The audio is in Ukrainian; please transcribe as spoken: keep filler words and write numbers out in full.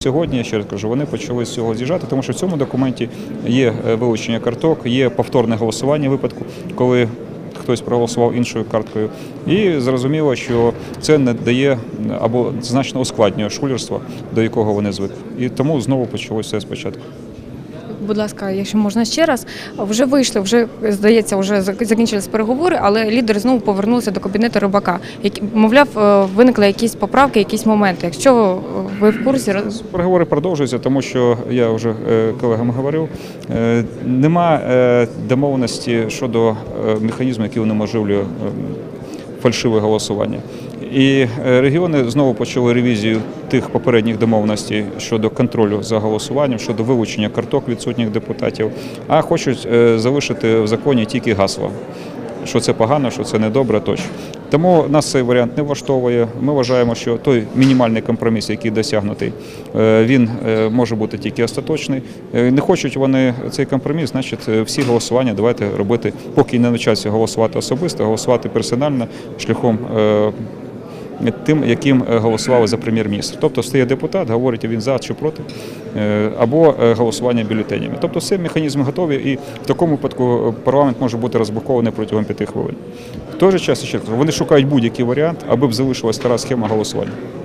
Сьогодні, я ще раз кажу, вони почали з цього з'їжджати, тому що в цьому документі є вилучення карток, є повторне голосування в випадку, коли хтось проголосував іншою карткою. І зрозуміло, що це не дає або значно ускладнює шулерство, до якого вони звикли. І тому знову почалося все спочатку. Будь ласка, якщо можна ще раз, вже вийшли, вже, здається, вже закінчились переговори, але лідери знову повернулися до кабінету Рибака. Мовляв, виникли якісь поправки, якісь моменти. Якщо ви в курсі… Переговори продовжуються, тому що, я вже колегам говорив, нема домовленості щодо механізму, який унеможливлює фальшиве голосування. І регіони знову почали ревізію тих попередніх домовленостей щодо контролю за голосуванням, щодо вилучення карток відсутніх депутатів, а хочуть залишити в законі тільки гасла, що це погано, що це недобре тощо. Тому нас цей варіант не влаштовує. Ми вважаємо, що той мінімальний компроміс, який досягнутий, він може бути тільки остаточний. Не хочуть вони цей компроміс, значить всі голосування давайте робити, поки не навчаться голосувати особисто, голосувати персонально, шляхом тим, яким голосували за прем'єр-міністра. Тобто стає депутат, говорить, він за чи проти, або голосування бюлетенями. Тобто всі механізми готові, і в такому випадку парламент може бути розблокований протягом п'яти хвилин. В той же час, ще вони шукають будь-який варіант, аби б залишилась стара схема голосування.